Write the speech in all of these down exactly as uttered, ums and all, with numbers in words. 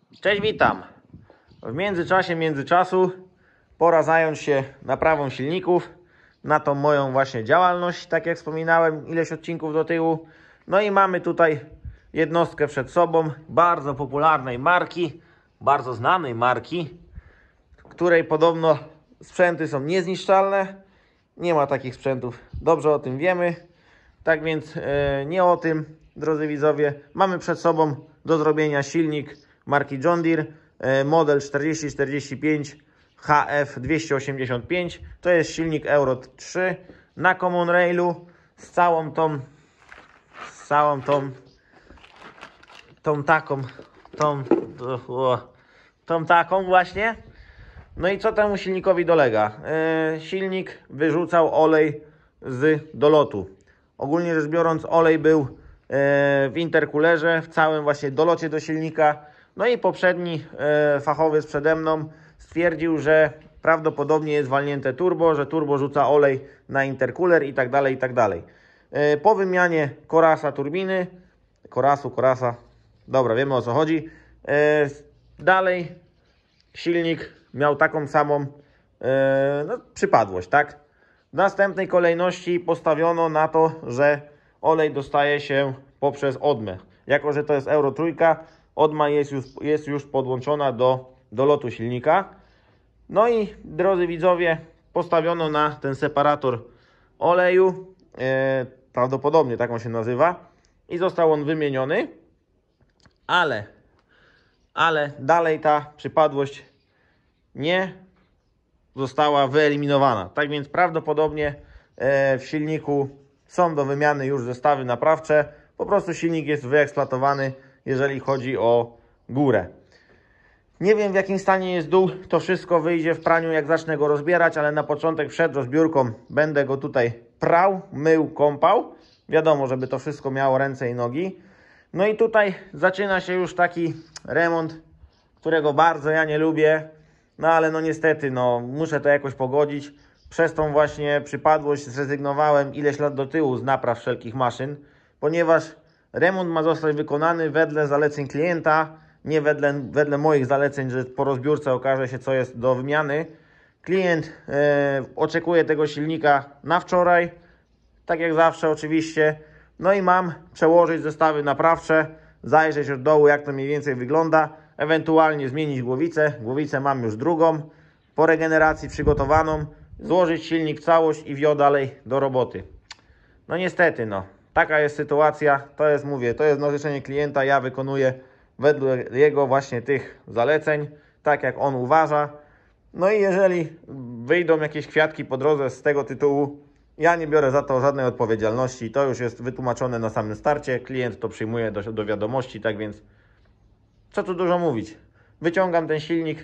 Cześć, witam. W międzyczasie, międzyczasu pora zająć się naprawą silników na tą moją właśnie działalność, tak jak wspominałem ileś odcinków do tyłu. No i mamy tutaj jednostkę przed sobą bardzo popularnej marki, bardzo znanej marki, której podobno sprzęty są niezniszczalne. Nie ma takich sprzętów, dobrze o tym wiemy. Tak więc e, nie o tym, drodzy widzowie. Mamy przed sobą do zrobienia silnik marki John Deere, e, model czterdzieści czterdzieści pięć H F dwieście osiemdziesiąt pięć. To jest silnik Euro trzy na Common Railu z całą tą, z całą tą, tą taką, tą, o, tą taką właśnie. No i co temu silnikowi dolega? E, silnik wyrzucał olej z dolotu. Ogólnie rzecz biorąc, olej był e, w interkulerze, w całym właśnie dolocie do silnika. No i poprzedni e, fachowiec przede mną stwierdził, że prawdopodobnie jest walnięte turbo, że turbo rzuca olej na interkuler i tak dalej, i tak dalej. E, po wymianie korasa turbiny, korasu, korasa, dobra, wiemy o co chodzi. E, dalej silnik miał taką samą e, no, przypadłość, tak? W następnej kolejności postawiono na to, że olej dostaje się poprzez odmę. Jako że to jest Euro trzy, odma jest już, jest już podłączona do, do lotu silnika. No i drodzy widzowie, postawiono na ten separator oleju, e, prawdopodobnie tak on się nazywa, i został on wymieniony, ale, ale dalej ta przypadłość nie została wyeliminowana. Tak więc prawdopodobnie w silniku są do wymiany już zestawy naprawcze. Po prostu silnik jest wyeksploatowany, jeżeli chodzi o górę. Nie wiem, w jakim stanie jest dół. To wszystko wyjdzie w praniu, jak zacznę go rozbierać, ale na początek przed rozbiórką będę go tutaj prał, mył, kąpał. Wiadomo, żeby to wszystko miało ręce i nogi. No i tutaj zaczyna się już taki remont, którego bardzo ja nie lubię. No ale no niestety, no muszę to jakoś pogodzić. Przez tą właśnie przypadłość zrezygnowałem ileś lat do tyłu z napraw wszelkich maszyn, ponieważ remont ma zostać wykonany wedle zaleceń klienta, nie wedle, wedle moich zaleceń, że po rozbiórce okaże się, co jest do wymiany. Klient e, oczekuje tego silnika na wczoraj, tak jak zawsze oczywiście. No i mam przełożyć zestawy naprawcze, zajrzeć od dołu, jak to mniej więcej wygląda. Ewentualnie zmienić głowicę. Głowicę mam już drugą, po regeneracji przygotowaną. Złożyć silnik całość i wio dalej do roboty. No niestety, no. Taka jest sytuacja. To jest, mówię, to jest na życzenie klienta. Ja wykonuję wedle jego właśnie tych zaleceń, tak jak on uważa. No i jeżeli wyjdą jakieś kwiatki po drodze z tego tytułu, ja nie biorę za to żadnej odpowiedzialności. To już jest wytłumaczone na samym starcie. Klient to przyjmuje do, do wiadomości, tak więc co tu dużo mówić. Wyciągam ten silnik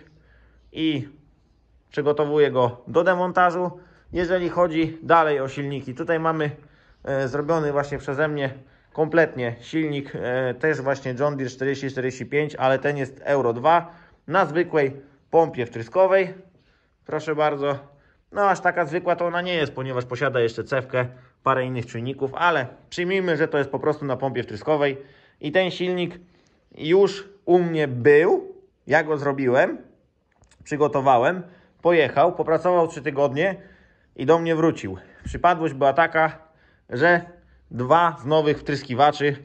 i przygotowuję go do demontażu. Jeżeli chodzi dalej o silniki, tutaj mamy e, zrobiony właśnie przeze mnie kompletnie silnik, e, też właśnie John Deere czterdzieści czterdzieści pięć, ale ten jest Euro dwa na zwykłej pompie wtryskowej. Proszę bardzo. No aż taka zwykła to ona nie jest, ponieważ posiada jeszcze cewkę, parę innych czujników, ale przyjmijmy, że to jest po prostu na pompie wtryskowej i ten silnik już u mnie był, ja go zrobiłem, przygotowałem, pojechał, popracował trzy tygodnie i do mnie wrócił. Przypadłość była taka, że dwa z nowych wtryskiwaczy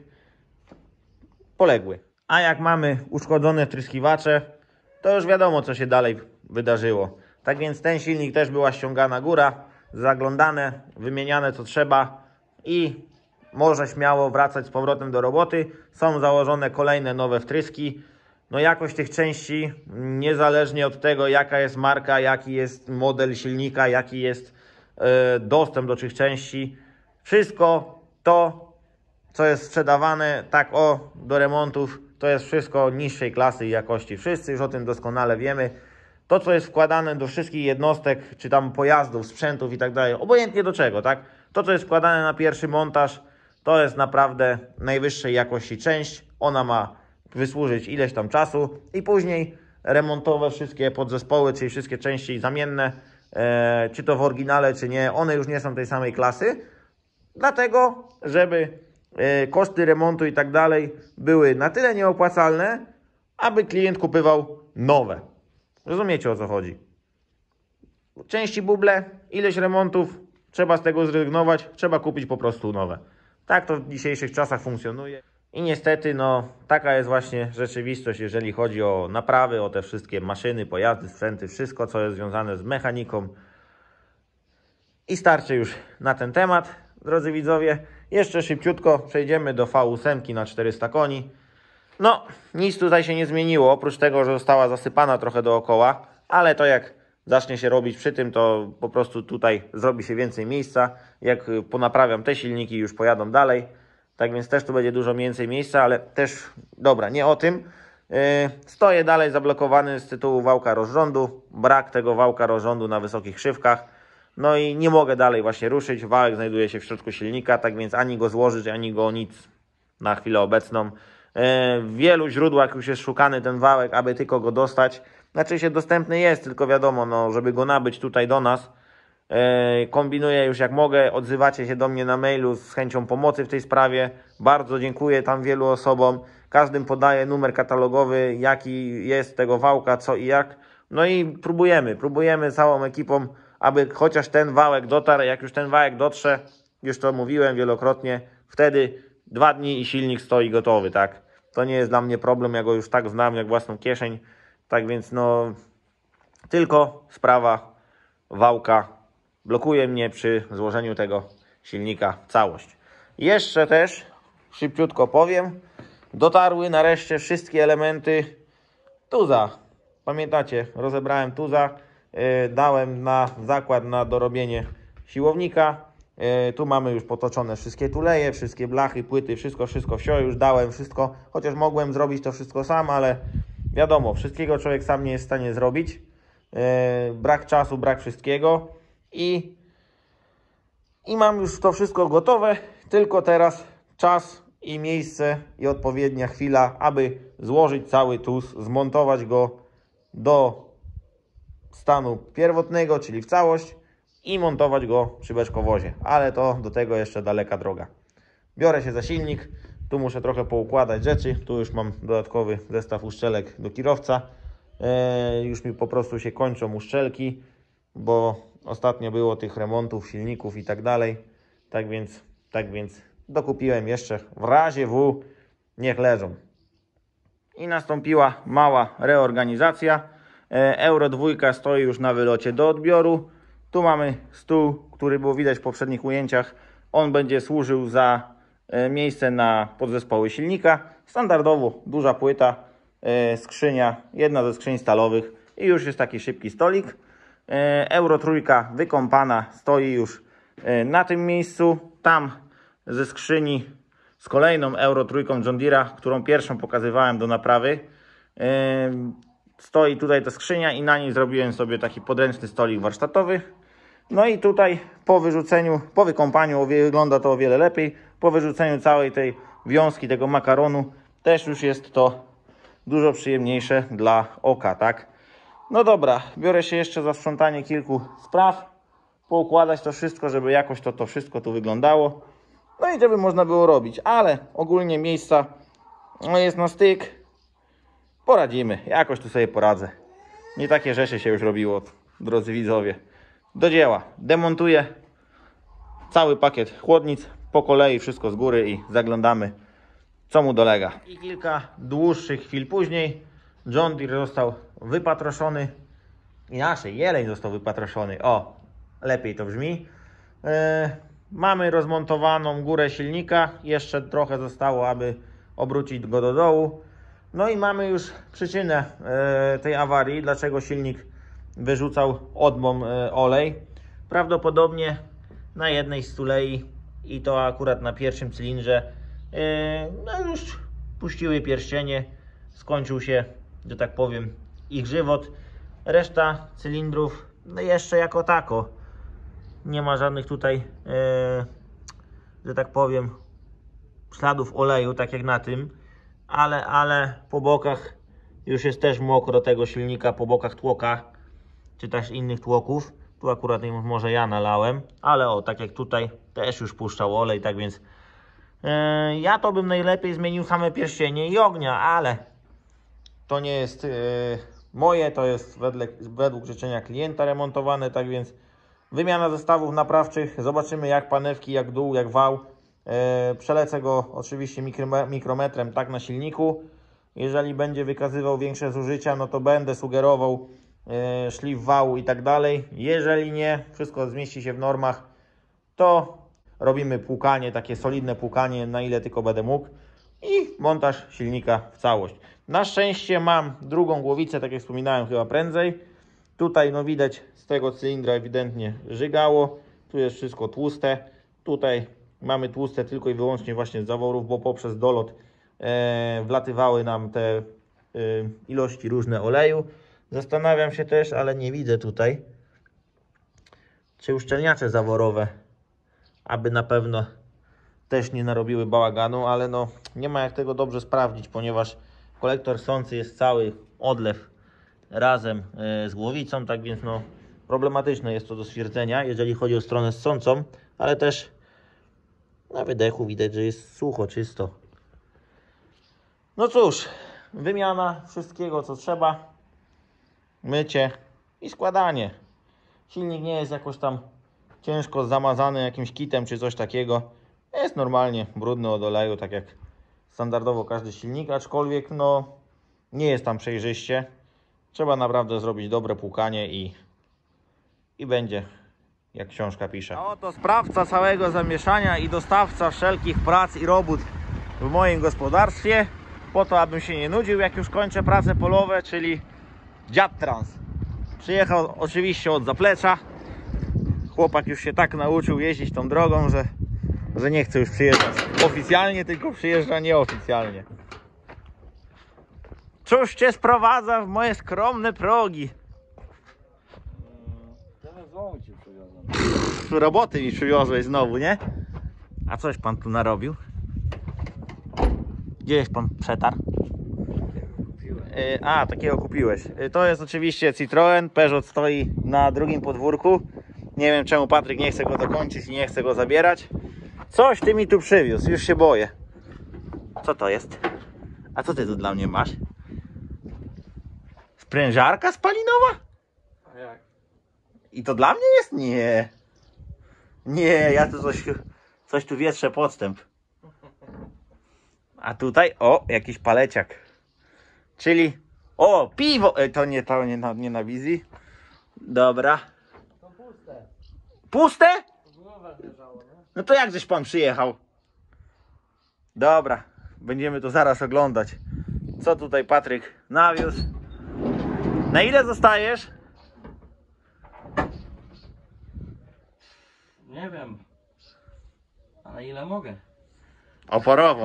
poległy. A jak mamy uszkodzone wtryskiwacze, to już wiadomo, co się dalej wydarzyło. Tak więc ten silnik też była ściągana góra, zaglądane, wymieniane co trzeba i może śmiało wracać z powrotem do roboty. Są założone kolejne nowe wtryski. No jakość tych części, niezależnie od tego, jaka jest marka, jaki jest model silnika, jaki jest e, dostęp do tych części, wszystko to, co jest sprzedawane tak o do remontów, to jest wszystko niższej klasy i jakości. Wszyscy już o tym doskonale wiemy. To, co jest wkładane do wszystkich jednostek, czy tam pojazdów, sprzętów i tak dalej, obojętnie do czego, tak? To, co jest wkładane na pierwszy montaż, to jest naprawdę najwyższej jakości część. Ona ma wysłużyć ileś tam czasu i później remontowe wszystkie podzespoły, czyli wszystkie części zamienne, e, czy to w oryginale, czy nie, one już nie są tej samej klasy. Dlatego, żeby e, koszty remontu i tak dalej były na tyle nieopłacalne, aby klient kupował nowe. Rozumiecie, o co chodzi? Części buble, ileś remontów, trzeba z tego zrezygnować, trzeba kupić po prostu nowe. Tak to w dzisiejszych czasach funkcjonuje. I niestety, no, taka jest właśnie rzeczywistość, jeżeli chodzi o naprawy, o te wszystkie maszyny, pojazdy, sprzęty, wszystko, co jest związane z mechaniką. I starczy już na ten temat, drodzy widzowie. Jeszcze szybciutko przejdziemy do V osiem na czterysta koni. No, nic tutaj się nie zmieniło, oprócz tego, że została zasypana trochę dookoła, ale to jak zacznie się robić przy tym, to po prostu tutaj zrobi się więcej miejsca. Jak ponaprawiam te silniki, już pojadą dalej. Tak więc też tu będzie dużo więcej miejsca, ale też, dobra, nie o tym. Yy, stoję dalej zablokowany z tytułu wałka rozrządu. Brak tego wałka rozrządu na wysokich szywkach. No i nie mogę dalej właśnie ruszyć. Wałek znajduje się w środku silnika, tak więc ani go złożyć, ani go nic na chwilę obecną. Yy, w wielu źródłach już jest szukany ten wałek, aby tylko go dostać. Znaczy się dostępny jest, tylko wiadomo, no, żeby go nabyć tutaj do nas. Kombinuję już jak mogę, odzywacie się do mnie na mailu z chęcią pomocy w tej sprawie. Bardzo dziękuję tam wielu osobom. Każdym podaję numer katalogowy, jaki jest tego wałka, co i jak. No i próbujemy, próbujemy całą ekipą, aby chociaż ten wałek dotarł. Jak już ten wałek dotrze, już to mówiłem wielokrotnie, wtedy dwa dni i silnik stoi gotowy, tak? To nie jest dla mnie problem, ja go już tak znam jak własną kieszeń. Tak więc no, tylko sprawa wałka blokuje mnie przy złożeniu tego silnika w całość. Jeszcze też szybciutko powiem, dotarły nareszcie wszystkie elementy tuza. Pamiętacie, rozebrałem tuza, yy, dałem na zakład na dorobienie siłownika. Yy, tu mamy już potoczone wszystkie tuleje, wszystkie blachy, płyty, wszystko, wszystko, wsio, już dałem wszystko. Chociaż mogłem zrobić to wszystko sam, ale wiadomo, wszystkiego człowiek sam nie jest w stanie zrobić. Yy, brak czasu, brak wszystkiego. I, I mam już to wszystko gotowe, tylko teraz czas i miejsce i odpowiednia chwila, aby złożyć cały tuz, zmontować go do stanu pierwotnego, czyli w całość i montować go przy beczkowozie. Ale to do tego jeszcze daleka droga. Biorę się za silnik, tu muszę trochę poukładać rzeczy, tu już mam dodatkowy zestaw uszczelek do kierowca. Yy, już mi po prostu się kończą uszczelki, bo ostatnio było tych remontów, silników i tak dalej. Tak więc, tak więc dokupiłem jeszcze w razie W, niech leżą. I nastąpiła mała reorganizacja. Euro dwa stoi już na wylocie do odbioru. Tu mamy stół, który było widać w poprzednich ujęciach. On będzie służył za miejsce na podzespoły silnika. Standardowo duża płyta, skrzynia, jedna ze skrzyń stalowych i już jest taki szybki stolik. Euro trzy wykąpana stoi już na tym miejscu. Tam ze skrzyni z kolejną Euro trzy John Deere'a, którą pierwszą pokazywałem do naprawy, stoi tutaj ta skrzynia i na niej zrobiłem sobie taki podręczny stolik warsztatowy. No i tutaj po wyrzuceniu, po wykąpaniu wygląda to o wiele lepiej. Po wyrzuceniu całej tej wiązki, tego makaronu też już jest to dużo przyjemniejsze dla oka, tak? No dobra, biorę się jeszcze za sprzątanie kilku spraw, poukładać to wszystko, żeby jakoś to, to wszystko tu wyglądało. No i żeby można było robić, ale ogólnie miejsca no jest na styk. Poradzimy, jakoś tu sobie poradzę. Nie takie rzeczy się już robiło, drodzy widzowie. Do dzieła, demontuję cały pakiet chłodnic, po kolei wszystko z góry i zaglądamy, co mu dolega. I kilka dłuższych chwil później John Deere został wypatroszony. Inaczej, jeleń został wypatroszony. O, lepiej to brzmi. Yy, mamy rozmontowaną górę silnika. Jeszcze trochę zostało, aby obrócić go do dołu. No i mamy już przyczynę yy, tej awarii, dlaczego silnik wyrzucał odmą yy, olej. Prawdopodobnie na jednej z tulei i to akurat na pierwszym cylindrze yy, no już puściły pierścienie. Skończył się, że tak powiem, ich żywot. Reszta cylindrów no jeszcze jako tako. Nie ma żadnych tutaj, yy, że tak powiem, śladów oleju, tak jak na tym. Ale, ale po bokach już jest też mokro tego silnika, po bokach tłoka, czy też innych tłoków. Tu akurat może ja nalałem, ale o, tak jak tutaj też już puszczał olej, tak więc yy, ja to bym najlepiej zmienił same pierścienie i ognia, ale to nie jest yy, moje, to jest wedle, według życzenia klienta remontowane, tak więc wymiana zestawów naprawczych. Zobaczymy jak panewki, jak dół, jak wał. Yy, przelecę go oczywiście mikro, mikrometrem tak na silniku. Jeżeli będzie wykazywał większe zużycia, no to będę sugerował yy, szlif wału i tak dalej. Jeżeli nie, wszystko zmieści się w normach, to robimy płukanie, takie solidne płukanie, na ile tylko będę mógł i montaż silnika w całość. Na szczęście mam drugą głowicę, tak jak wspominałem, chyba prędzej. Tutaj no widać z tego cylindra ewidentnie żygało. Tu jest wszystko tłuste. Tutaj mamy tłuste tylko i wyłącznie właśnie z zaworów, bo poprzez dolot e, wlatywały nam te e, ilości różne oleju. Zastanawiam się też, ale nie widzę tutaj, czy uszczelniacze zaworowe, aby na pewno też nie narobiły bałaganu, ale no nie ma jak tego dobrze sprawdzić, ponieważ kolektor ssący jest cały odlew razem z głowicą, tak więc no problematyczne jest to do stwierdzenia, jeżeli chodzi o stronę ssącą, ale też na wydechu widać, że jest sucho, czysto. No cóż, wymiana wszystkiego co trzeba, mycie i składanie. Silnik nie jest jakoś tam ciężko zamazany jakimś kitem czy coś takiego. Jest normalnie brudny od oleju, tak jak standardowo każdy silnik, aczkolwiek no nie jest tam przejrzyście. Trzeba naprawdę zrobić dobre płukanie i, i będzie jak książka pisze. A oto sprawca całego zamieszania i dostawca wszelkich prac i robót w moim gospodarstwie, po to abym się nie nudził jak już kończę prace polowe, czyli Dziad Trans. Przyjechał oczywiście od zaplecza. Chłopak już się tak nauczył jeździć tą drogą, że, że nie chce już przyjeżdżać oficjalnie, tylko przyjeżdża nieoficjalnie. Cóż cię sprowadza w moje skromne progi? Teraz znowu ci przywiozłem. Roboty mi przywiozłeś znowu, nie? A coś pan tu narobił? Gdzieś pan przetarł? A, takiego kupiłeś. To jest oczywiście Citroen. Peugeot stoi na drugim podwórku. Nie wiem czemu Patryk nie chce go dokończyć i nie chce go zabierać. Coś ty mi tu przywiózł, już się boję. Co to jest? A co ty tu dla mnie masz? Sprężarka spalinowa? A jak? I to dla mnie jest? Nie. Nie, ja tu coś, coś tu wietrzę podstęp. A tutaj, o, jakiś paleciak. Czyli, o, piwo. E, to nie, to nie na, nie na wizji. Dobra. To puste. Puste? W głowach leżało, nie? No to jak żeś pan przyjechał? Dobra, będziemy to zaraz oglądać. Co tutaj Patryk nawiózł? Na ile zostajesz? Nie wiem. A na ile mogę? Oporowo.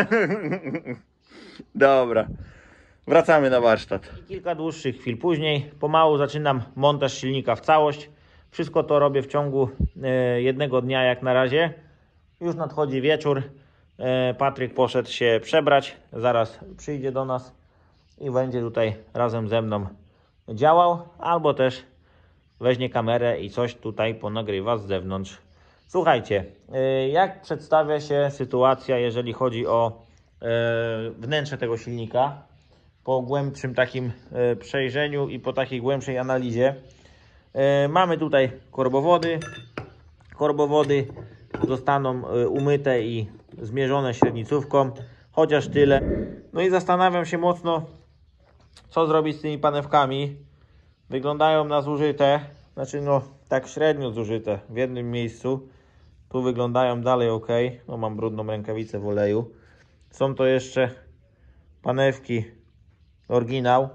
Dobra. Wracamy na warsztat. Kilka dłuższych chwil później pomału zaczynam montaż silnika w całość. Wszystko to robię w ciągu jednego dnia jak na razie. Już nadchodzi wieczór. Patryk poszedł się przebrać. Zaraz przyjdzie do nas i będzie tutaj razem ze mną działał. Albo też weźmie kamerę i coś tutaj ponagrywa z zewnątrz. Słuchajcie, jak przedstawia się sytuacja, jeżeli chodzi o wnętrze tego silnika? Po głębszym takim przejrzeniu i po takiej głębszej analizie. Mamy tutaj korbowody. Korbowody zostaną umyte i zmierzone średnicówką. Chociaż tyle. No i zastanawiam się mocno, co zrobić z tymi panewkami. Wyglądają na zużyte. Znaczy no tak średnio zużyte w jednym miejscu. Tu wyglądają dalej ok. No mam brudną rękawicę w oleju. Są to jeszcze panewki oryginał.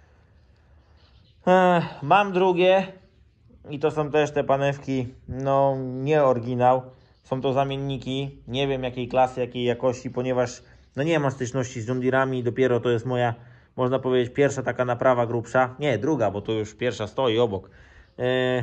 Ech, mam drugie i to są też te panewki, no nie oryginał. Są to zamienniki, nie wiem jakiej klasy, jakiej jakości, ponieważ no nie mam styczności z John Deere'ami. Dopiero to jest moja, można powiedzieć, pierwsza taka naprawa grubsza. Nie, druga, bo to już pierwsza stoi obok. Ech,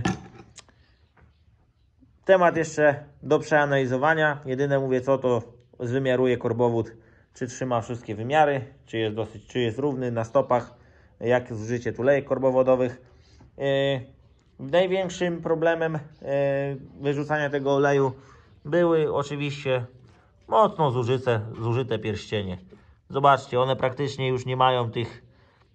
temat jeszcze do przeanalizowania. Jedyne mówię co, to zwymiaruję korbowód, czy trzyma wszystkie wymiary, czy jest dosyć, czy jest równy na stopach, jak zużycie tulejek korbowodowych. Yy, największym problemem yy, wyrzucania tego oleju były oczywiście mocno zużyte, zużyte pierścienie. Zobaczcie, one praktycznie już nie mają tych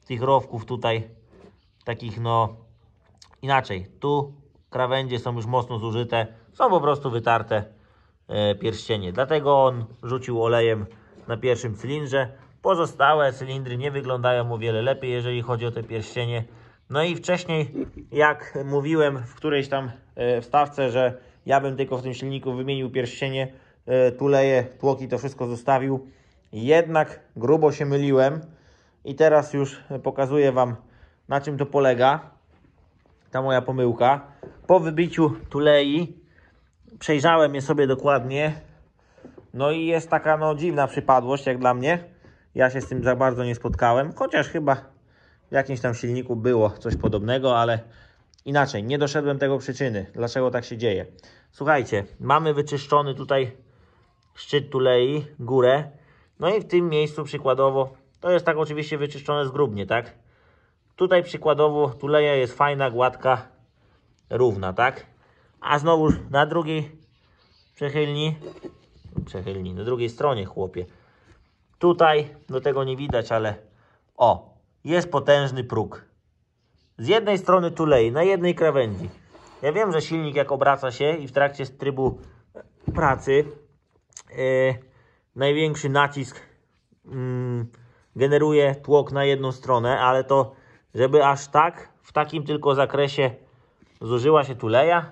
tych rowków tutaj, takich no inaczej. Tu krawędzie są już mocno zużyte, są po prostu wytarte e, pierścienie. Dlatego on rzucił olejem na pierwszym cylindrze. Pozostałe cylindry nie wyglądają o wiele lepiej, jeżeli chodzi o te pierścienie. No i wcześniej, jak mówiłem w którejś tam e, wstawce, że ja bym tylko w tym silniku wymienił pierścienie, e, tuleje, tłoki, to wszystko zostawił. Jednak grubo się myliłem i teraz już pokazuję Wam, na czym to polega. Ta moja pomyłka. Po wybiciu tulei przejrzałem je sobie dokładnie. No i jest taka no dziwna przypadłość jak dla mnie. Ja się z tym za bardzo nie spotkałem, chociaż chyba w jakimś tam silniku było coś podobnego, ale inaczej, nie doszedłem tego przyczyny, dlaczego tak się dzieje. Słuchajcie, mamy wyczyszczony tutaj szczyt tulei, górę. No i w tym miejscu przykładowo, to jest tak oczywiście wyczyszczone zgrubnie, tak? Tutaj przykładowo tuleja jest fajna, gładka, równa, tak? A znowu na drugiej przechylni, przechylni, na drugiej stronie, chłopie. Tutaj, do tego nie widać, ale o, jest potężny próg. Z jednej strony tulei, na jednej krawędzi. Ja wiem, że silnik jak obraca się i w trakcie trybu pracy yy, największy nacisk yy, generuje tłok na jedną stronę, ale to, żeby aż tak, w takim tylko zakresie zużyła się tuleja,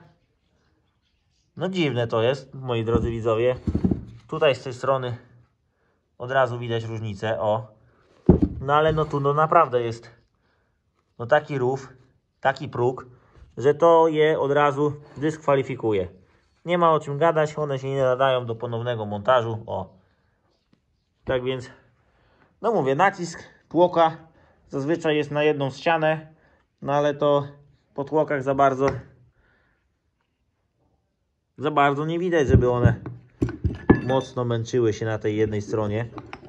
no dziwne to jest, moi drodzy widzowie. Tutaj z tej strony od razu widać różnicę, o. No ale no tu no naprawdę jest no taki rów, taki próg, że to je od razu dyskwalifikuje. Nie ma o czym gadać, one się nie nadają do ponownego montażu, o. Tak więc, no mówię, nacisk tłoka zazwyczaj jest na jedną ścianę, no ale to po tłokach za bardzo za bardzo nie widać, żeby one mocno męczyły się na tej jednej stronie.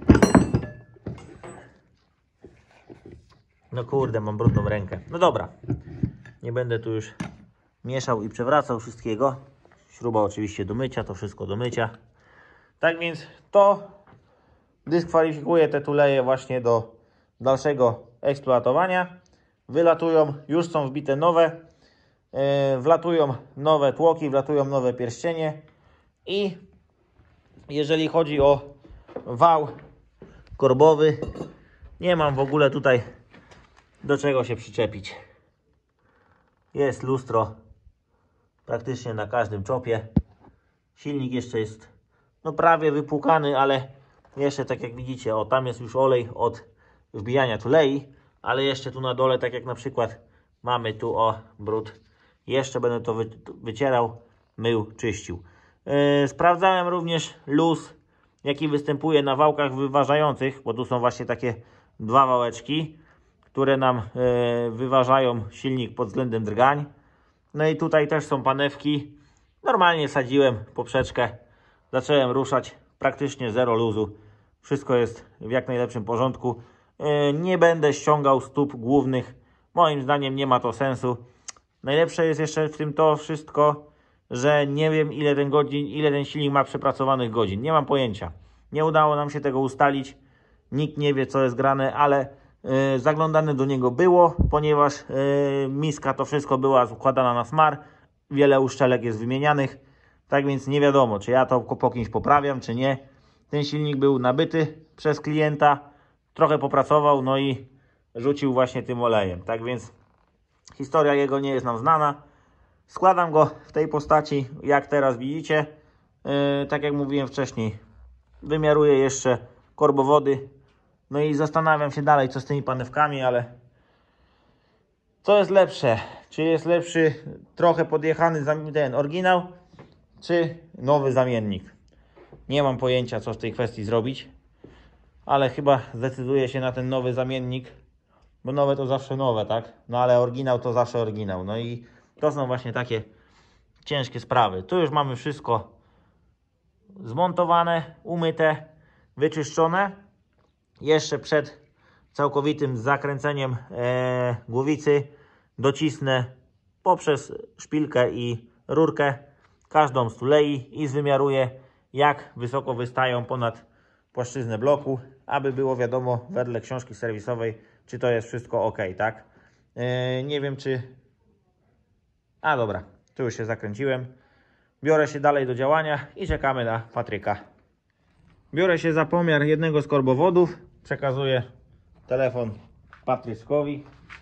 No kurde, mam brudną rękę. No dobra, nie będę tu już mieszał i przewracał wszystkiego. Śruba oczywiście do mycia, to wszystko do mycia. Tak więc to dyskwalifikuje te tuleje właśnie do dalszego eksploatowania. Wylatują, już są wbite nowe. Yy, wlatują nowe tłoki, wlatują nowe pierścienie. I jeżeli chodzi o wał korbowy, nie mam w ogóle tutaj do czego się przyczepić. Jest lustro praktycznie na każdym czopie. Silnik jeszcze jest no prawie wypłukany, ale jeszcze tak jak widzicie, o tam jest już olej od wbijania tulei, ale jeszcze tu na dole, tak jak na przykład mamy tu o brud, jeszcze będę to wy, wycierał, mył, czyścił. Yy, sprawdzałem również luz, jaki występuje na wałkach wyważających, bo tu są właśnie takie dwa wałeczki, które nam yy, wyważają silnik pod względem drgań. No i tutaj też są panewki. Normalnie sadziłem poprzeczkę, zacząłem ruszać, praktycznie zero luzu. Wszystko jest w jak najlepszym porządku. Yy, nie będę ściągał stóp głównych. Moim zdaniem nie ma to sensu. Najlepsze jest jeszcze w tym to wszystko, że nie wiem ile ten godzin, ile ten silnik ma przepracowanych godzin. Nie mam pojęcia. Nie udało nam się tego ustalić. Nikt nie wie co jest grane, ale yy, zaglądane do niego było, ponieważ yy, miska to wszystko była układana na smar. Wiele uszczelek jest wymienianych. Tak więc nie wiadomo, czy ja to po kimś poprawiam, czy nie. Ten silnik był nabyty przez klienta. Trochę popracował, no i rzucił właśnie tym olejem. Tak więc historia jego nie jest nam znana. Składam go w tej postaci, jak teraz widzicie. Yy, tak jak mówiłem wcześniej, wymiaruję jeszcze korbowody. No i zastanawiam się dalej, co z tymi panewkami, ale co jest lepsze? Czy jest lepszy trochę podjechany ten oryginał, czy nowy zamiennik? Nie mam pojęcia, co w tej kwestii zrobić, ale chyba zdecyduję się na ten nowy zamiennik, bo nowe to zawsze nowe, tak? No ale oryginał to zawsze oryginał. No i to są właśnie takie ciężkie sprawy. Tu już mamy wszystko zmontowane, umyte, wyczyszczone. Jeszcze przed całkowitym zakręceniem e, głowicy docisnę poprzez szpilkę i rurkę każdą z tulei i zwymiaruję, jak wysoko wystają ponad płaszczyznę bloku, aby było wiadomo wedle książki serwisowej, czy to jest wszystko ok, tak? Yy, nie wiem czy... A dobra, tu już się zakręciłem. Biorę się dalej do działania i czekamy na Patryka. Biorę się za pomiar jednego z korbowodów. Przekazuję telefon Patrykowi.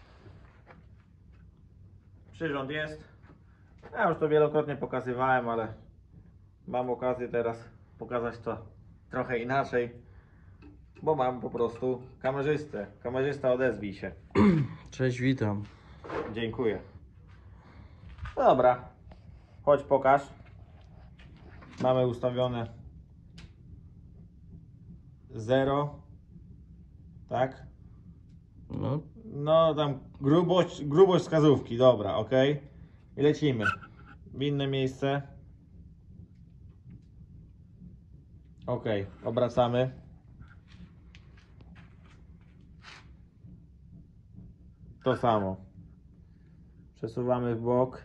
Przyrząd jest. Ja już to wielokrotnie pokazywałem, ale mam okazję teraz pokazać to trochę inaczej. Bo mam po prostu kamerzystę. Kamerzysta, odezwij się. Cześć, witam. Dziękuję. No dobra. Chodź pokaż. Mamy ustawione zero. Tak? No, No tam grubość, grubość wskazówki. Dobra, ok. I lecimy. W inne miejsce. Ok, obracamy. To samo. Przesuwamy w bok.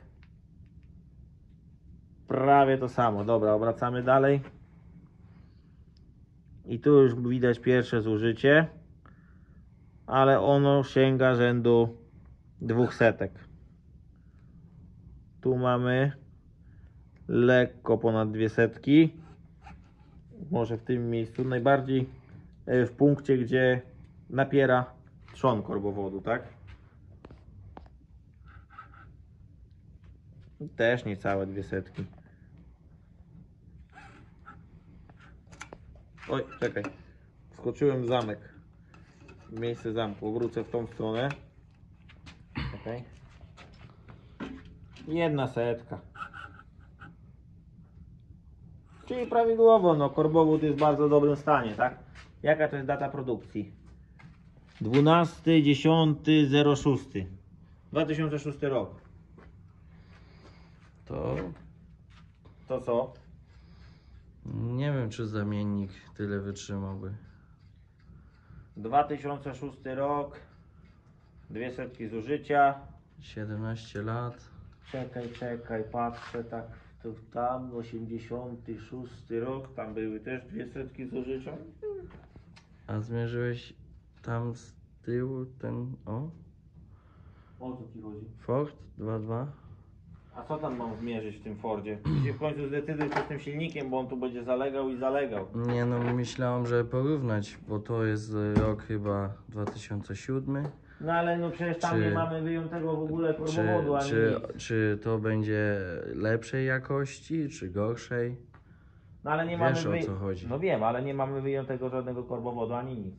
Prawie to samo. Dobra, obracamy dalej. I tu już widać pierwsze zużycie. Ale ono sięga rzędu dwóch setek. Tu mamy lekko ponad dwie setki. Może w tym miejscu najbardziej w punkcie, gdzie napiera trzon korbowodu, tak? Też niecałe dwie setki. Oj, czekaj. Wskoczyłem w zamek. W miejsce zamku. Wrócę w tą stronę. Czekaj. Jedna setka. Czyli prawidłowo, no korbowód jest w bardzo dobrym stanie, tak? Jaka to jest data produkcji? dwunasty dziesiąty zero sześć dwa tysiące szósty rok. to To co? nie wiem, czy zamiennik tyle wytrzymałby. dwa tysiące szósty rok. Dwie setki zużycia. siedemnaście lat. Czekaj, czekaj, patrzę tak tu, tam, osiemdziesiąty szósty rok, tam były też dwie setki zużycia. A zmierzyłeś tam z tyłu ten, o, O co ci chodzi? Ford dwa dwa? A co tam mam zmierzyć w tym Fordzie? Ty się w końcu zdecyduj co z tym silnikiem, bo on tu będzie zalegał i zalegał. Nie no, myślałem, że porównać, bo to jest rok chyba dwa tysiące siódmy. No ale no przecież tam Czy- nie mamy wyjątego w ogóle Czy, korbowodu, ani czy, nic. czy to będzie lepszej jakości, czy gorszej? No ale nie Wiesz, mamy o wy... co chodzi. No wiem, ale nie mamy wyjątego żadnego korbowodu, ani nic.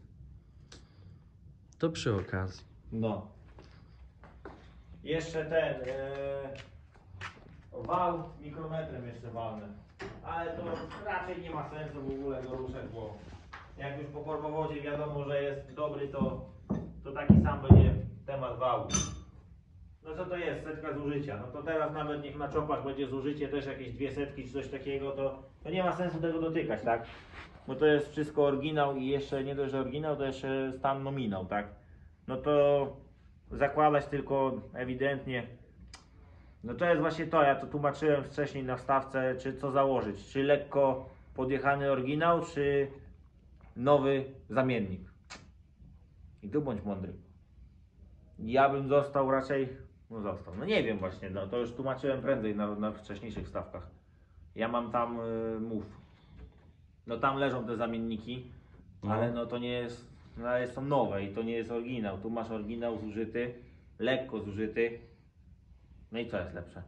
To przy okazji. No. Jeszcze ten e... wał mikrometrem jeszcze walnę. Ale to raczej nie ma sensu w ogóle go ruszać, bo jak już po korbowodzie wiadomo, że jest dobry, to, to taki sam będzie temat wału. No co to jest? Setka zużycia. No to teraz nawet niech na czopach będzie zużycie też jakieś dwie setki czy coś takiego, to, to nie ma sensu tego dotykać, tak? Bo to jest wszystko oryginał i jeszcze nie dość, że oryginał, to jeszcze stan nominał, tak? No to zakładać tylko ewidentnie. No to jest właśnie to, ja to tłumaczyłem wcześniej na wstawce, czy co założyć, czy lekko podjechany oryginał, czy nowy zamiennik. I tu bądź mądry. Ja bym został raczej, no został, no nie wiem właśnie, no to już tłumaczyłem prędzej na, na wcześniejszych wstawkach. Ja mam tam y, mów. No tam leżą te zamienniki, No. ale no to nie jest, no ale są nowe i to nie jest oryginał. Tu masz oryginał zużyty, lekko zużyty. No i co jest lepsze?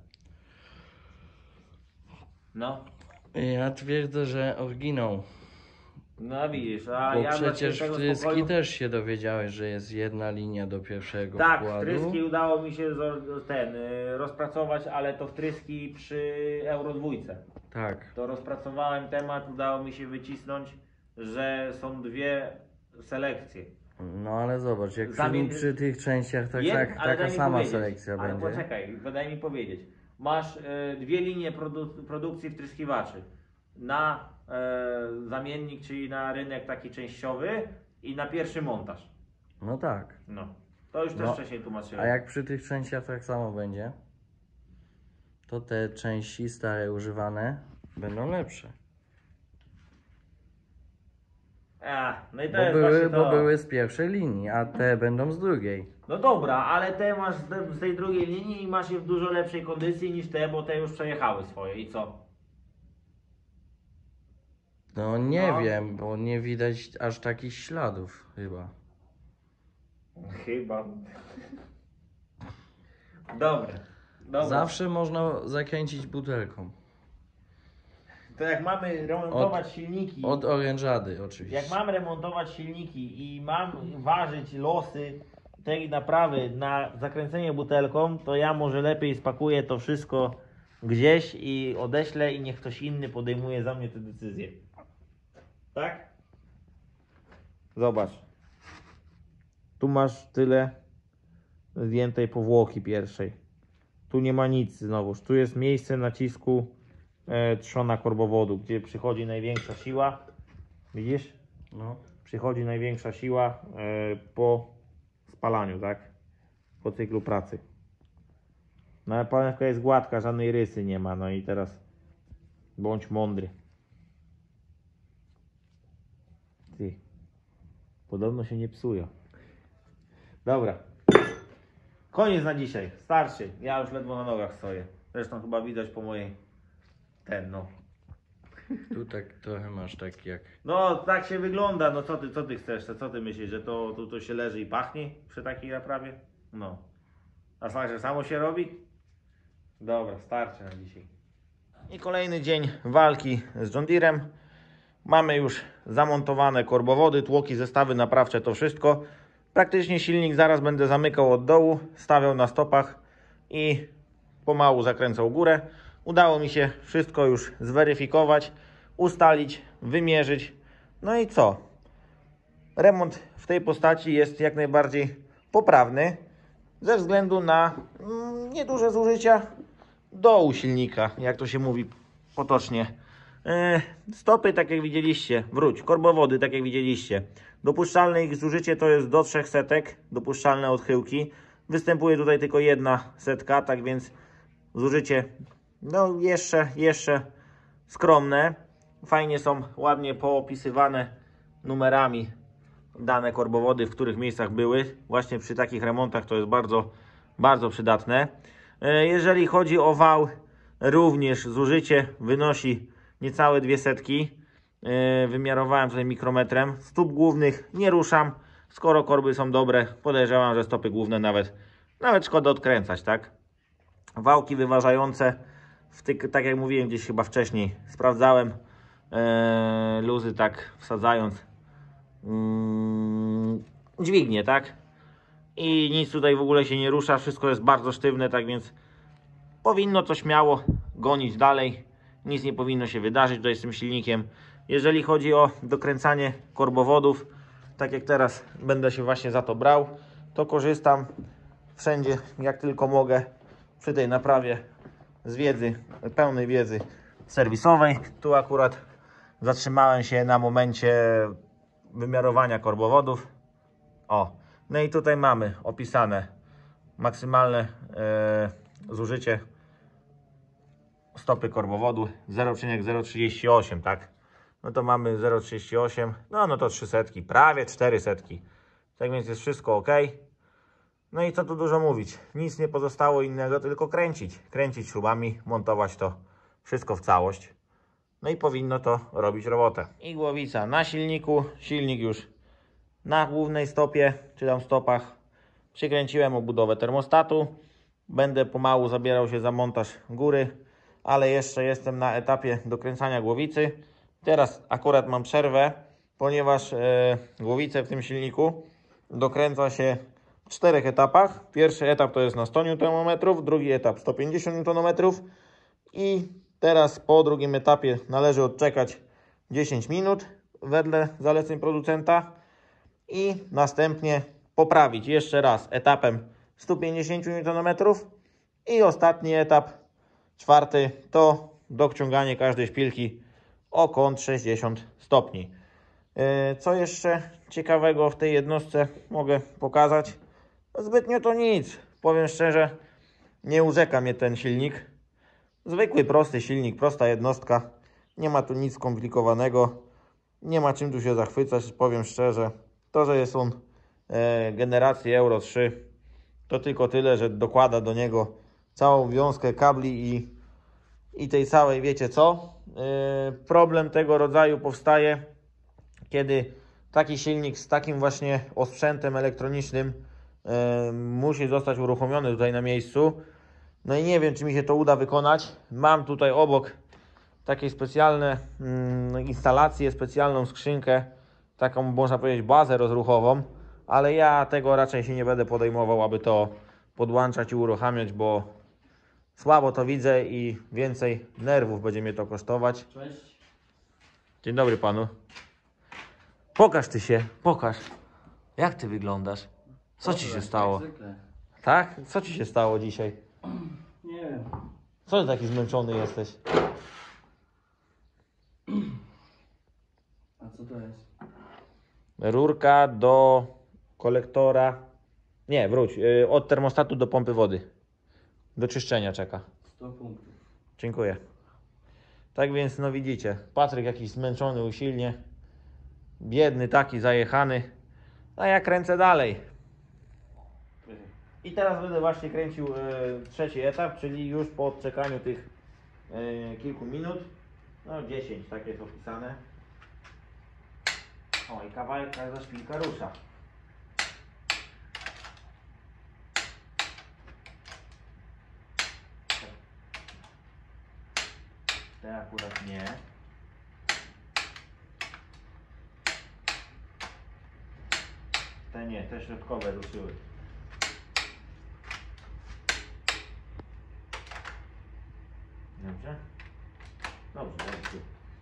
No, Ja twierdzę, że oryginał. no widzisz, a Bo ja przecież tego wtryski spokoju... też się dowiedziałeś, że jest jedna linia do pierwszego Tak, wkładu. wtryski udało mi się zo- ten y, rozpracować, ale to wtryski przy Euro dwójce. Tak. To rozpracowałem temat, udało mi się wycisnąć, że są dwie selekcje. No ale zobacz, jak Zamie- przy, przy tych częściach tak, Jed- tak, ale taka daj mi sama powiedzieć, selekcja ale będzie. poczekaj, daj mi powiedzieć. Masz y, dwie linie produ- produkcji wtryskiwaczy. Na y, zamiennik, czyli na rynek taki częściowy i na pierwszy montaż. No tak. No, to już też No, wcześniej tłumaczyłem. A jak przy tych częściach tak samo będzie, to te części stare używane będą lepsze. A, no i to Bo jest były, właśnie bo to. były z pierwszej linii, a te będą z drugiej. No dobra, ale te masz z te- z tej drugiej linii i masz je w dużo lepszej kondycji niż te, bo te już przejechały swoje i co? No nie No. wiem, bo nie widać aż takich śladów chyba. Chyba. Dobra. Dobra. Zawsze można zakręcić butelką. To jak mamy remontować silniki. Od orężady oczywiście. Jak mam remontować silniki i mam ważyć losy tej naprawy na zakręcenie butelką, to ja może lepiej spakuję to wszystko gdzieś i odeślę i niech ktoś inny podejmuje za mnie te decyzje. Tak? Zobacz. Tu masz tyle zdjętej powłoki pierwszej. Tu nie ma nic znowuż. Tu jest miejsce nacisku e, trzona korbowodu, gdzie przychodzi największa siła. Widzisz? No. Przychodzi największa siła e, po spalaniu, tak? Po cyklu pracy. No ale panewka jest gładka, żadnej rysy nie ma. No i teraz bądź mądry. Ty. Podobno się nie psują. Dobra. Koniec na dzisiaj. Starczy. Ja już ledwo na nogach stoję. Zresztą chyba widać po mojej ten no. Tu tak trochę masz tak jak... No tak się wygląda, no co ty, co ty chcesz, co ty myślisz, że to, to, to się leży i pachnie przy takiej naprawie? No. A tak, że samo się robi? Dobra, starczy na dzisiaj. I kolejny dzień walki z John Deerem. Mamy już zamontowane korbowody, tłoki, zestawy naprawcze, to wszystko. Praktycznie silnik zaraz będę zamykał od dołu, stawiał na stopach i pomału zakręcał górę. Udało mi się wszystko już zweryfikować, ustalić, wymierzyć. No i co? Remont w tej postaci jest jak najbardziej poprawny ze względu na mm, nieduże zużycia dołu silnika, jak to się mówi potocznie. Yy, stopy, tak jak widzieliście, wróć, korbowody, tak jak widzieliście. Dopuszczalne ich zużycie to jest do trzech setek, dopuszczalne odchyłki. Występuje tutaj tylko jedna setka, tak więc zużycie no jeszcze, jeszcze skromne. Fajnie są ładnie poopisywane numerami dane korbowody, w których miejscach były. Właśnie przy takich remontach to jest bardzo, bardzo przydatne. Jeżeli chodzi o wał, również zużycie wynosi niecałe dwie setki. Wymiarowałem tutaj mikrometrem. Stóp głównych nie ruszam. Skoro korby są dobre, podejrzewam, że stopy główne nawet, nawet szkoda odkręcać, tak? Wałki wyważające, w ty, tak jak mówiłem gdzieś chyba wcześniej, sprawdzałem e, luzy tak wsadzając mm, dźwignię, tak? I nic tutaj w ogóle się nie rusza, wszystko jest bardzo sztywne, tak więc powinno to śmiało gonić dalej. Nic nie powinno się wydarzyć tutaj z tym silnikiem. Jeżeli chodzi o dokręcanie korbowodów, tak jak teraz będę się właśnie za to brał, to korzystam wszędzie jak tylko mogę przy tej naprawie z wiedzy, pełnej wiedzy serwisowej. Tu akurat zatrzymałem się na momencie wymiarowania korbowodów. O, no i tutaj mamy opisane maksymalne e, zużycie stopy korbowodu zero przecinek zero trzydzieści osiem, tak? No to mamy zero przecinek trzydzieści osiem, no no to trzy setki, prawie cztery setki. Tak więc jest wszystko ok. No i co tu dużo mówić, nic nie pozostało innego, tylko kręcić. Kręcić śrubami, montować to wszystko w całość. No i powinno to robić robotę. I głowica na silniku, silnik już na głównej stopie, czy tam stopach. Przykręciłem obudowę termostatu. Będę pomału zabierał się za montaż góry, ale jeszcze jestem na etapie dokręcania głowicy. Teraz akurat mam przerwę, ponieważ e, głowicę w tym silniku dokręca się w czterech etapach. Pierwszy etap to jest na sto niutonmetrów, drugi etap sto pięćdziesiąt niutonmetrów i teraz po drugim etapie należy odczekać dziesięć minut wedle zaleceń producenta i następnie poprawić jeszcze raz etapem sto pięćdziesiąt niutonmetrów i ostatni etap, czwarty, to dociąganie każdej szpilki o kąt sześćdziesiąt stopni. Co jeszcze ciekawego w tej jednostce mogę pokazać? Zbytnio to nic, powiem szczerze, nie urzeka mnie ten silnik. Zwykły, prosty silnik, prosta jednostka, nie ma tu nic skomplikowanego. Nie ma czym tu się zachwycać, powiem szczerze. To, że jest on e, generacji Euro trzy, to tylko tyle, że dokłada do niego całą wiązkę kabli i, i tej całej, wiecie co? E, problem tego rodzaju powstaje, kiedy taki silnik z takim właśnie osprzętem elektronicznym e, musi zostać uruchomiony tutaj na miejscu. No i nie wiem, czy mi się to uda wykonać. Mam tutaj obok takie specjalne mm, instalacje, specjalną skrzynkę, taką można powiedzieć bazę rozruchową, ale ja tego raczej się nie będę podejmował, aby to podłączać i uruchamiać, bo słabo to widzę i więcej nerwów będzie mnie to kosztować. Cześć. Dzień dobry panu. Pokaż ty się, pokaż. Jak ty wyglądasz? Co ci się stało? Jak zwykle. Tak? Co ci się stało dzisiaj? Nie wiem. Co ty taki zmęczony jesteś? A co to jest? Rurka do kolektora. Nie, wróć. Yy, od termostatu do pompy wody. Do czyszczenia czeka. sto punktów. Dziękuję. Tak więc, no widzicie, Patryk jakiś zmęczony usilnie. Biedny taki, zajechany. A ja kręcę dalej. I teraz będę właśnie kręcił e, trzeci etap, czyli już po odczekaniu tych e, kilku minut. No dziesięć, tak jest opisane. O, i kawałek za szpilka rusza. Te akurat nie. Te nie, te środkowe ruszyły. Dobrze? Dobrze, dobrze.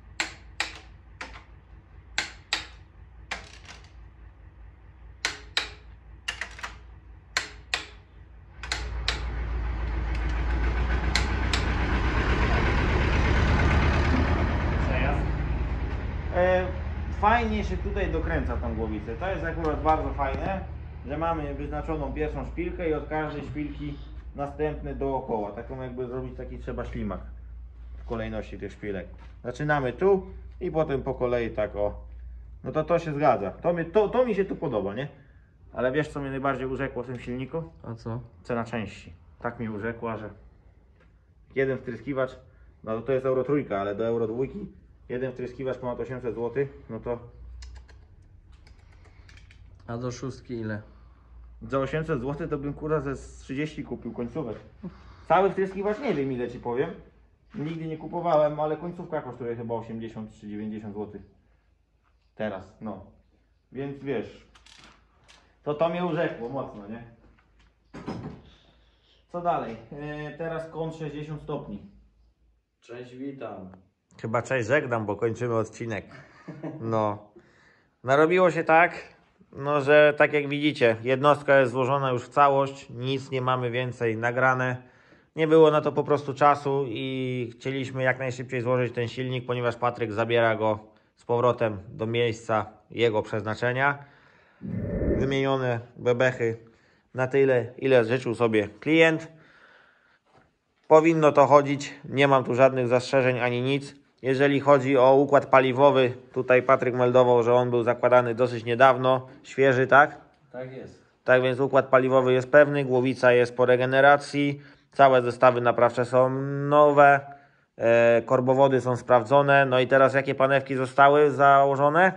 Przejazd. E, fajnie się tutaj dokręca tą głowicę. To jest akurat bardzo fajne, że mamy wyznaczoną pierwszą szpilkę i od każdej szpilki następny dookoła. Taką jakby zrobić taki trzeba ślimak w kolejności tych szpilek. Zaczynamy tu i potem po kolei tak o. No to to się zgadza. To mi, to, to mi się tu podoba, nie? Ale wiesz co mnie najbardziej urzekło w tym silniku? A co? Cena części. Tak mi urzekła, że jeden wtryskiwacz, no to, to jest Euro trzy, ale do Euro dwa jeden wtryskiwacz ponad osiemset złotych, no to A do szóstki ile? za osiemset złotych to bym kurwa ze trzydzieści kupił końcówek. Cały wtryskiwacz nie wiem ile ci powiem. Nigdy nie kupowałem, ale końcówka kosztuje chyba osiemdziesiąt czy dziewięćdziesiąt złotych. Teraz, no. Więc wiesz, to to mnie urzekło mocno, nie? Co dalej? Yy, teraz kąt sześćdziesiąt stopni. Cześć, witam. Chyba cześć żegnam, bo kończymy odcinek. No. Narobiło się tak, no że tak jak widzicie, jednostka jest złożona już w całość, nic nie mamy więcej nagrane. Nie było na to po prostu czasu i chcieliśmy jak najszybciej złożyć ten silnik, ponieważ Patryk zabiera go z powrotem do miejsca jego przeznaczenia. Wymienione bebechy na tyle, ile życzył sobie klient. Powinno to chodzić, nie mam tu żadnych zastrzeżeń ani nic. Jeżeli chodzi o układ paliwowy, tutaj Patryk meldował, że on był zakładany dosyć niedawno, świeży, tak? Tak jest. Tak więc układ paliwowy jest pewny, głowica jest po regeneracji, całe zestawy naprawcze są nowe, e, korbowody są sprawdzone. No i teraz jakie panewki zostały założone?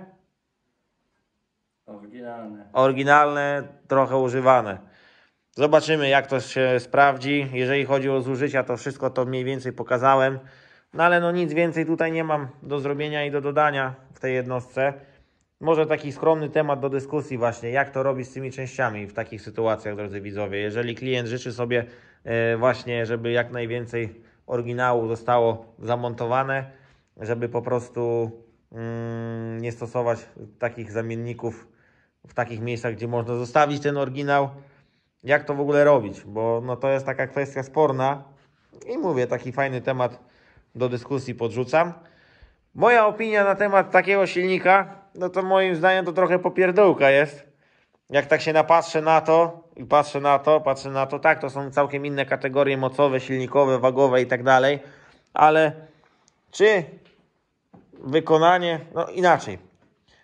Oryginalne. Oryginalne, trochę używane. Zobaczymy jak to się sprawdzi. Jeżeli chodzi o zużycia, to wszystko to mniej więcej pokazałem. No ale no nic więcej tutaj nie mam do zrobienia i do dodania w tej jednostce. Może taki skromny temat do dyskusji właśnie, jak to robić z tymi częściami w takich sytuacjach, drodzy widzowie. Jeżeli klient życzy sobie e, właśnie, żeby jak najwięcej oryginału zostało zamontowane, żeby po prostu mm, nie stosować takich zamienników w takich miejscach, gdzie można zostawić ten oryginał. Jak to w ogóle robić? Bo no, to jest taka kwestia sporna i mówię, taki fajny temat do dyskusji podrzucam. Moja opinia na temat takiego silnika, no to moim zdaniem to trochę popierdółka jest. Jak tak się napatrzę na to i patrzę na to, patrzę na to, tak, to są całkiem inne kategorie mocowe, silnikowe, wagowe i tak dalej, ale czy wykonanie, no inaczej,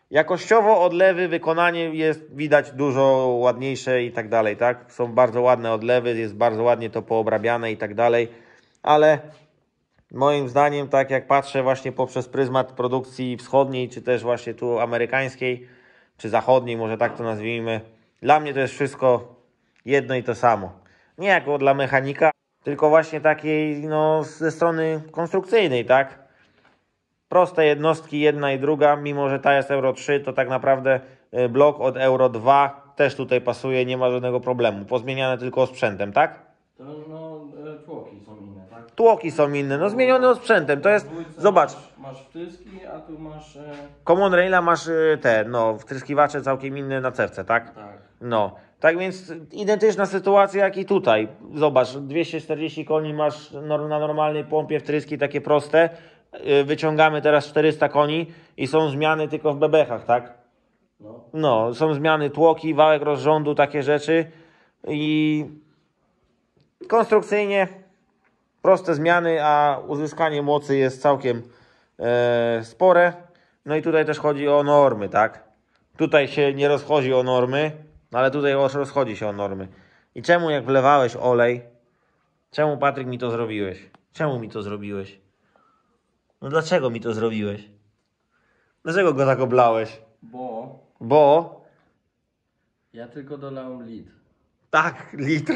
Jakościowo odlewy, wykonanie jest widać dużo ładniejsze i tak dalej, tak? Są bardzo ładne odlewy, jest bardzo ładnie to poobrabiane i tak dalej, ale moim zdaniem, tak jak patrzę właśnie poprzez pryzmat produkcji wschodniej, czy też właśnie tu amerykańskiej, czy zachodniej, może tak to nazwijmy, dla mnie to jest wszystko jedno i to samo. Nie jako dla mechanika, tylko właśnie takiej, no, ze strony konstrukcyjnej, tak? Proste jednostki, jedna i druga, mimo że ta jest Euro trzy, to tak naprawdę blok od Euro dwa też tutaj pasuje, nie ma żadnego problemu. Pozmieniane tylko sprzętem, tak? To no, e, tłoki są inne, tak? Tłoki są inne, no zmienione sprzętem, to jest, Dwójce zobacz, Masz, masz wtryski, a tu masz... E... Common Raila masz y, te, no, wtryskiwacze całkiem inne na cewce, tak? Tak. No, tak więc identyczna sytuacja jak i tutaj. Zobacz, dwieście czterdzieści koni masz nor- na normalnej pompie wtryski takie proste. Y, Wyciągamy teraz czterysta koni i są zmiany tylko w bebechach, tak? No. No, są zmiany tłoki, wałek rozrządu, takie rzeczy i konstrukcyjnie proste zmiany, a uzyskanie mocy jest całkiem e, spore. No i tutaj też chodzi o normy, tak? Tutaj się nie rozchodzi o normy, ale tutaj rozchodzi się o normy. I czemu jak wlewałeś olej, czemu Patryk mi to zrobiłeś? Czemu mi to zrobiłeś? No dlaczego mi to zrobiłeś? Dlaczego go tak oblałeś? Bo Bo... ja tylko dolałem litr. Tak, litr.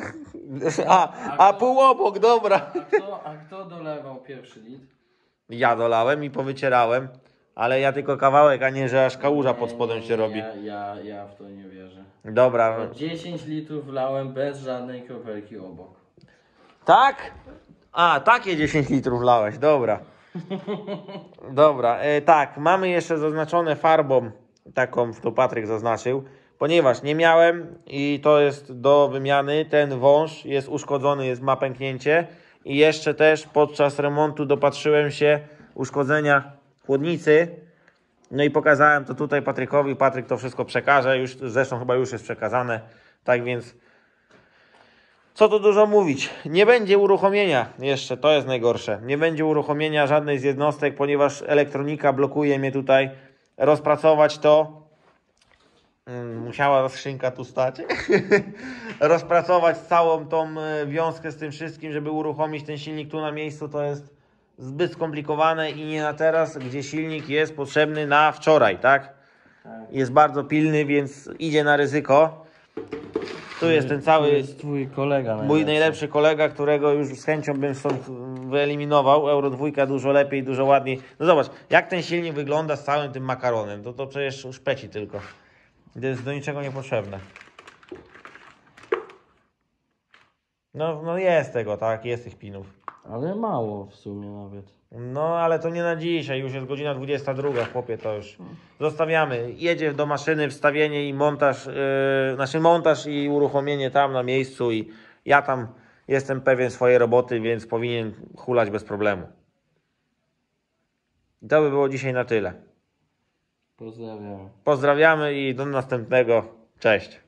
A, a pół obok, dobra. A kto, a kto dolewał pierwszy litr? Ja dolałem i powycierałem, ale ja tylko kawałek, a nie, że aż kałuża pod spodem się robi. Ja, ja, ja w to nie wierzę. Dobra. dziesięć litrów wlałem bez żadnej kropelki obok. Tak? A, takie dziesięć litrów lałeś, dobra. Dobra, e, tak, mamy jeszcze zaznaczone farbą, taką to Patryk zaznaczył, ponieważ nie miałem i to jest do wymiany, ten wąż jest uszkodzony, jest ma pęknięcie i jeszcze też podczas remontu dopatrzyłem się uszkodzenia chłodnicy, no i pokazałem to tutaj Patrykowi, Patryk to wszystko przekaże, już, zresztą chyba już jest przekazane, tak więc co tu dużo mówić, nie będzie uruchomienia jeszcze, to jest najgorsze, nie będzie uruchomienia żadnej z jednostek, ponieważ elektronika blokuje mnie tutaj, rozpracować to, musiała skrzynka tu stać, rozpracować całą tą wiązkę z tym wszystkim, żeby uruchomić ten silnik tu na miejscu, to jest zbyt skomplikowane i nie na teraz, gdzie silnik jest potrzebny na wczoraj, tak? Jest bardzo pilny, więc idzie na ryzyko. Tu jest ten cały, To jest twój kolega najlepszy. mój najlepszy kolega, którego już z chęcią bym stąd wyeliminował. Euro dwa dużo lepiej, dużo ładniej. No zobacz, jak ten silnik wygląda z całym tym makaronem. To to przecież szpeci tylko. To jest do niczego niepotrzebne. No, no jest tego, tak? Jest tych pinów. Ale mało w sumie nawet. No, ale to nie na dzisiaj. Już jest godzina dwudziesta druga, chłopie, to już zostawiamy. Jedzie do maszyny, wstawienie i montaż, yy, znaczy montaż i uruchomienie tam na miejscu i ja tam jestem pewien swojej roboty, więc powinien hulać bez problemu. I to by było dzisiaj na tyle. Pozdrawiam. Pozdrawiamy i do następnego. Cześć.